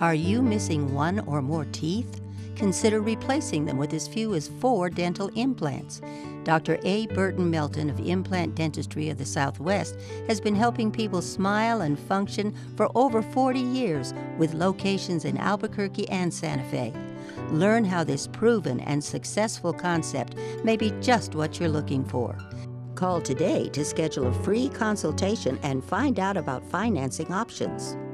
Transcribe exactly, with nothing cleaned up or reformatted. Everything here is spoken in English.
Are you missing one or more teeth? Consider replacing them with as few as four dental implants. Doctor A. Burton Melton of Implant Dentistry of the Southwest has been helping people smile and function for over forty years with locations in Albuquerque and Santa Fe. Learn how this proven and successful concept may be just what you're looking for. Call today to schedule a free consultation and find out about financing options.